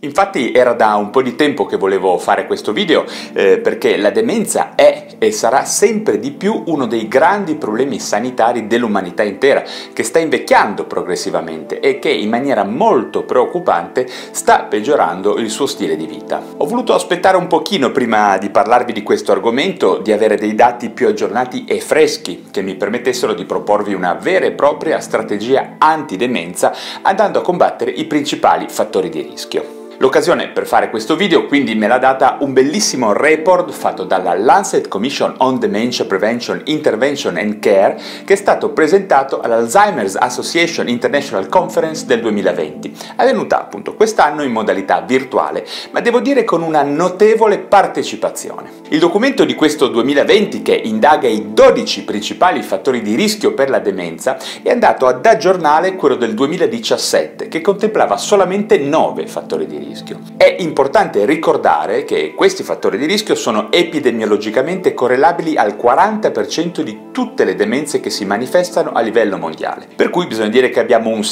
Infatti era da un po' di tempo che volevo fare questo video perché la demenza è e sarà sempre di più uno dei grandi problemi sanitari dell'umanità intera, che sta invecchiando progressivamente e che in maniera molto preoccupante sta peggiorando il suo stile di vita. Ho voluto aspettare un pochino prima di parlarvi di questo argomento, di avere dei dati più aggiornati e freschi che mi permettessero di proporvi una vera e propria strategia antidemenza, andando a combattere i principali fattori di rischio. L'occasione per fare questo video quindi me l'ha data un bellissimo report fatto dalla Lancet Commission on Dementia Prevention, Intervention and Care, che è stato presentato all'Alzheimer's Association International Conference del 2020, avvenuta appunto quest'anno in modalità virtuale, ma devo dire con una notevole partecipazione. Il documento di questo 2020, che indaga i 12 principali fattori di rischio per la demenza, è andato ad aggiornare quello del 2017, che contemplava solamente 9 fattori di rischio. È importante ricordare che questi fattori di rischio sono epidemiologicamente correlabili al 40% di tutte le demenze che si manifestano a livello mondiale, per cui bisogna dire che abbiamo un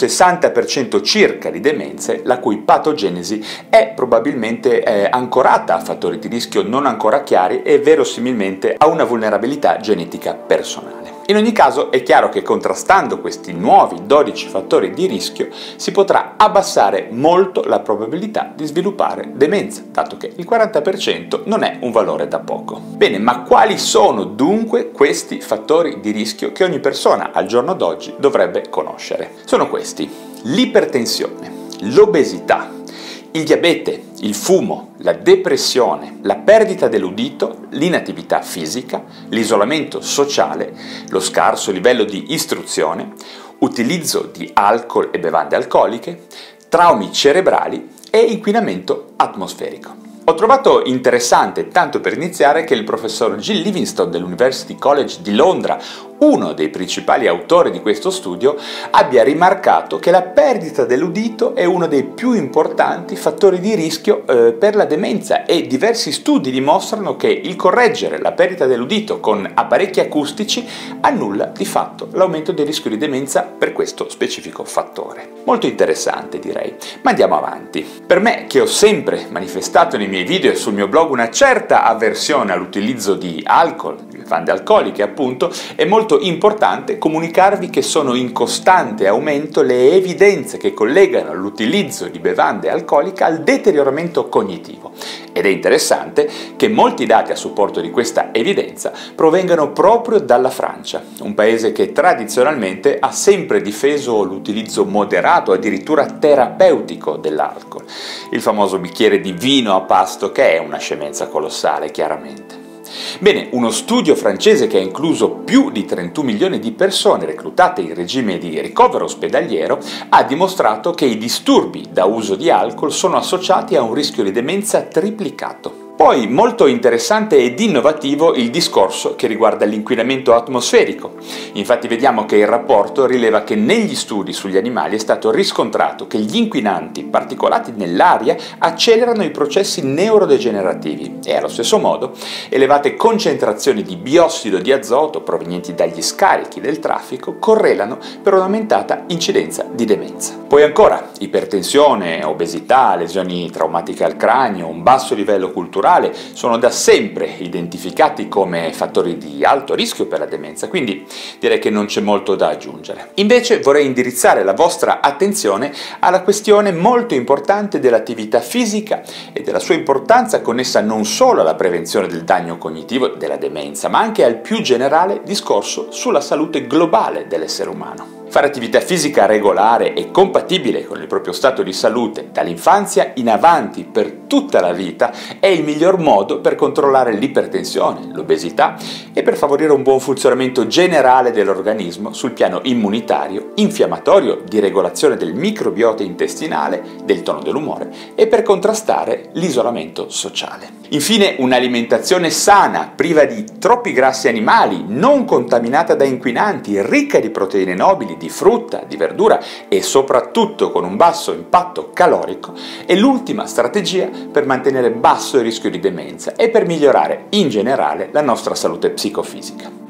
60% circa di demenze la cui patogenesi è probabilmente ancorata a fattori di rischio non ancora chiari e verosimilmente a una vulnerabilità genetica personale. In ogni caso è chiaro che contrastando questi nuovi 12 fattori di rischio si potrà abbassare molto la probabilità di sviluppare demenza, dato che il 40% non è un valore da poco. Bene, ma quali sono dunque questi fattori di rischio che ogni persona al giorno d'oggi dovrebbe conoscere? Sono questi: l'ipertensione, l'obesità, il diabete, il fumo, la depressione, la perdita dell'udito, l'inattività fisica, l'isolamento sociale, lo scarso livello di istruzione, utilizzo di alcol e bevande alcoliche, traumi cerebrali e inquinamento atmosferico. Ho trovato interessante, tanto per iniziare, che il professor Jill Livingstone dell'University College di Londra, uno dei principali autori di questo studio, abbia rimarcato che la perdita dell'udito è uno dei più importanti fattori di rischio per la demenza, e diversi studi dimostrano che il correggere la perdita dell'udito con apparecchi acustici annulla di fatto l'aumento del rischio di demenza per questo specifico fattore. Molto interessante, direi. Ma andiamo avanti. Per me, che ho sempre manifestato nei miei video e sul mio blog una certa avversione all'utilizzo di alcol, di bevande alcoliche appunto, è molto importante comunicarvi che sono in costante aumento le evidenze che collegano l'utilizzo di bevande alcoliche al deterioramento cognitivo, ed è interessante che molti dati a supporto di questa evidenza provengano proprio dalla Francia, un paese che tradizionalmente ha sempre difeso l'utilizzo moderato, addirittura terapeutico dell'alcol, il famoso bicchiere di vino a pasto, che è una scemenza colossale, chiaramente. Bene, uno studio francese che ha incluso più di 31 milioni di persone reclutate in regime di ricovero ospedaliero ha dimostrato che i disturbi da uso di alcol sono associati a un rischio di demenza triplicato. Poi molto interessante ed innovativo il discorso che riguarda l'inquinamento atmosferico. Infatti vediamo che il rapporto rileva che negli studi sugli animali è stato riscontrato che gli inquinanti particolati nell'aria accelerano i processi neurodegenerativi e allo stesso modo elevate concentrazioni di biossido di azoto provenienti dagli scarichi del traffico correlano per un'aumentata incidenza di demenza. Poi ancora ipertensione, obesità, lesioni traumatiche al cranio, un basso livello culturale sono da sempre identificati come fattori di alto rischio per la demenza, quindi direi che non c'è molto da aggiungere. Invece vorrei indirizzare la vostra attenzione alla questione molto importante dell'attività fisica e della sua importanza connessa non solo alla prevenzione del danno cognitivo della demenza, ma anche al più generale discorso sulla salute globale dell'essere umano. Fare attività fisica regolare e compatibile con il proprio stato di salute dall'infanzia in avanti per tutta la vita è il miglior modo per controllare l'ipertensione, l'obesità e per favorire un buon funzionamento generale dell'organismo sul piano immunitario, infiammatorio, di regolazione del microbiota intestinale, del tono dell'umore e per contrastare l'isolamento sociale. Infine, un'alimentazione sana, priva di troppi grassi animali, non contaminata da inquinanti, ricca di proteine nobili, di frutta, di verdura e soprattutto con un basso impatto calorico è l'ultima strategia per mantenere basso il rischio di demenza e per migliorare in generale la nostra salute psicofisica.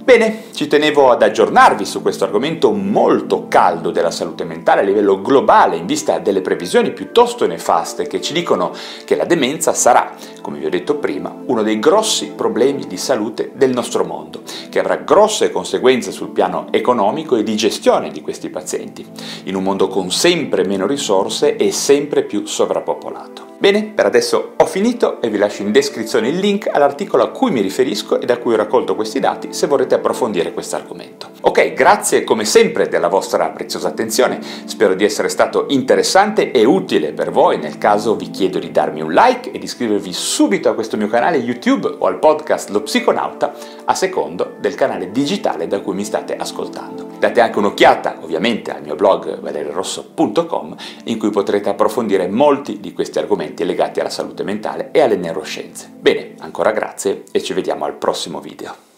Bene, ci tenevo ad aggiornarvi su questo argomento molto caldo della salute mentale a livello globale in vista delle previsioni piuttosto nefaste che ci dicono che la demenza sarà, come vi ho detto prima, uno dei grossi problemi di salute del nostro mondo, che avrà grosse conseguenze sul piano economico e di gestione di questi pazienti, in un mondo con sempre meno risorse e sempre più sovrappopolato. Bene, per adesso ho finito e vi lascio in descrizione il link all'articolo a cui mi riferisco e da cui ho raccolto questi dati se vorrete approfondire questo argomento. Ok, grazie come sempre della vostra preziosa attenzione, spero di essere stato interessante e utile per voi. Nel caso vi chiedo di darmi un like e di iscrivervi subito a questo mio canale YouTube o al podcast Lo Psiconauta, a secondo del canale digitale da cui mi state ascoltando. Date anche un'occhiata ovviamente al mio blog valeriorosso.com, in cui potrete approfondire molti di questi argomenti legati alla salute mentale e alle neuroscienze. Bene, ancora grazie e ci vediamo al prossimo video.